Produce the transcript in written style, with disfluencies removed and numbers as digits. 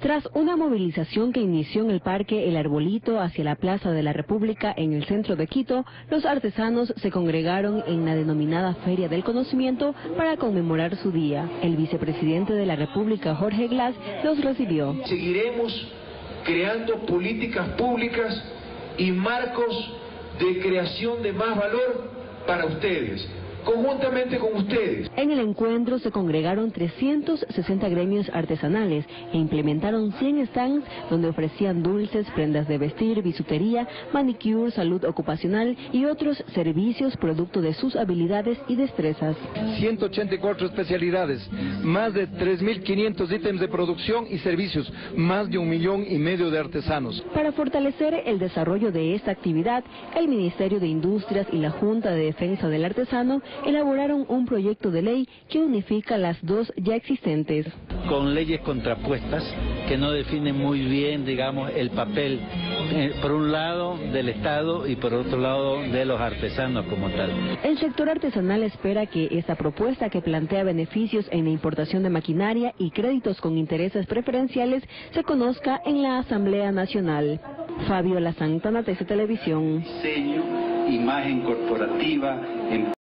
Tras una movilización que inició en el Parque El Arbolito hacia la Plaza de la República en el centro de Quito, los artesanos se congregaron en la denominada Feria del Conocimiento para conmemorar su día. El vicepresidente de la República, Jorge Glass, los recibió. Seguiremos creando políticas públicas y marcos de creación de más valor para ustedes, conjuntamente con ustedes. En el encuentro se congregaron 360 gremios artesanales e implementaron 100 stands donde ofrecían dulces, prendas de vestir, bisutería, manicure, salud ocupacional y otros servicios producto de sus habilidades y destrezas. 184 especialidades, más de 3.500 ítems de producción y servicios, más de 1,5 millones de artesanos. Para fortalecer el desarrollo de esta actividad, el Ministerio de Industrias y la Junta de Defensa del Artesano elaboraron un proyecto de ley que unifica las dos ya existentes. Con leyes contrapuestas que no definen muy bien, digamos, el papel, por un lado del Estado y por otro lado de los artesanos como tal. El sector artesanal espera que esta propuesta, que plantea beneficios en la importación de maquinaria y créditos con intereses preferenciales, se conozca en la Asamblea Nacional. Fabiola Santana, TC Televisión. Diseño, imagen corporativa,